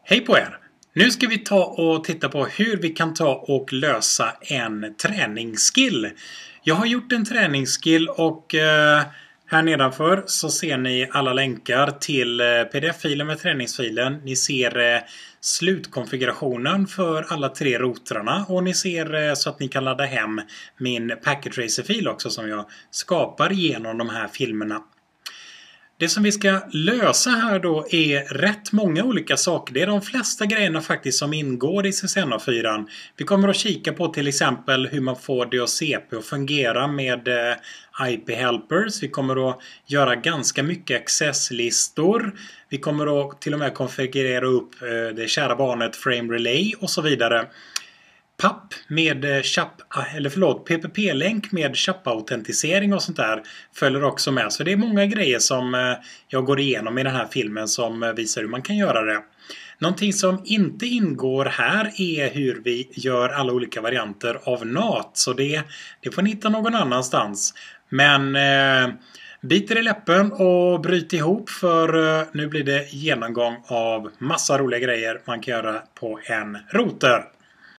Hej på er! Nu ska vi ta och titta på hur vi kan ta och lösa en träningsskill. Jag har gjort en träningsskill och här nedanför så ser ni alla länkar till pdf-filen med träningsfilen. Ni ser slutkonfigurationen för alla 3 rotrarna och ni ser så att ni kan ladda hem min packet tracer-fil också som jag skapar genom de här filmerna. Det som vi ska lösa här då är rätt många olika saker. Det är de flesta grejerna faktiskt som ingår i CCNA4. Vi kommer att kika på till exempel hur man får DHCP att fungera med IP helpers. Vi kommer att göra ganska mycket accesslistor. Vi kommer att till och med konfigurera upp det kära barnet Frame Relay och så vidare. PAP med PPP-länk med chapp-autentisering och sånt där följer också med. Så det är många grejer som jag går igenom i den här filmen som visar hur man kan göra det. Någonting som inte ingår här är hur vi gör alla olika varianter av NAT. Så det får ni hitta någon annanstans. Men biter i läppen och bryt ihop för nu blir det genomgång av massa roliga grejer man kan göra på en router.